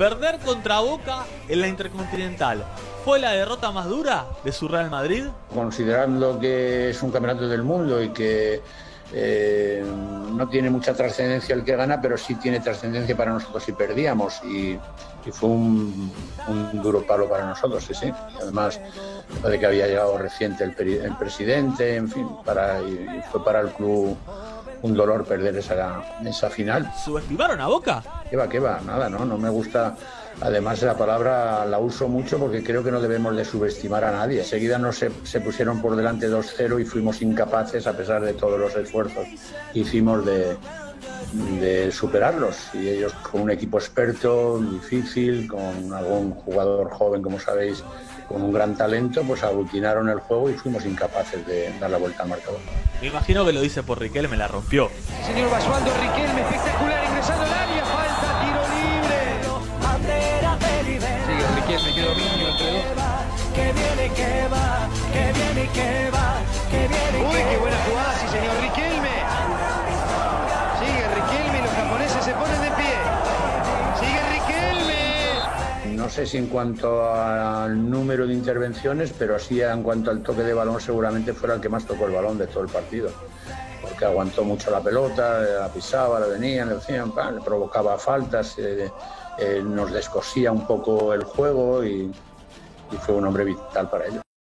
Perder contra Boca en la Intercontinental, ¿fue la derrota más dura de su Real Madrid? Considerando que es un campeonato del mundo y que no tiene mucha trascendencia el que gana, pero sí tiene trascendencia para nosotros si perdíamos, y fue un duro palo para nosotros, sí. Y además, de que había llegado reciente el presidente, en fin, y fue para el club un dolor perder esa final. ¿Subestimaron a Boca? ¿Qué va? Nada, no me gusta. Además, la palabra la uso mucho porque creo que no debemos de subestimar a nadie. Enseguida se pusieron por delante 2-0 y fuimos incapaces, a pesar de todos los esfuerzos que hicimos de superarlos. Y ellos, con un equipo experto, difícil, con algún jugador joven, como sabéis, con un gran talento, pues aglutinaron el juego y fuimos incapaces de dar la vuelta al marcador. Me imagino que lo dice por Riquelme, la rompió. Señor Basualdo, Riquelme, espectacular, ingresando al área, falta, tiro libre. Sigue Riquelme, que dominio entre dos. Que viene, que va, que viene, que va, que viene. Uy, qué buena jugada, sí, señor Riquelme. Sigue Riquelme y los japoneses se ponen de pie. Sigue Riquelme. No sé si en cuanto al número de intervenciones, pero sí en cuanto al toque de balón, seguramente fuera el que más tocó el balón de todo el partido. Porque aguantó mucho la pelota, la pisaba, la venía, le provocaba faltas, nos descosía un poco el juego y fue un hombre vital para ello.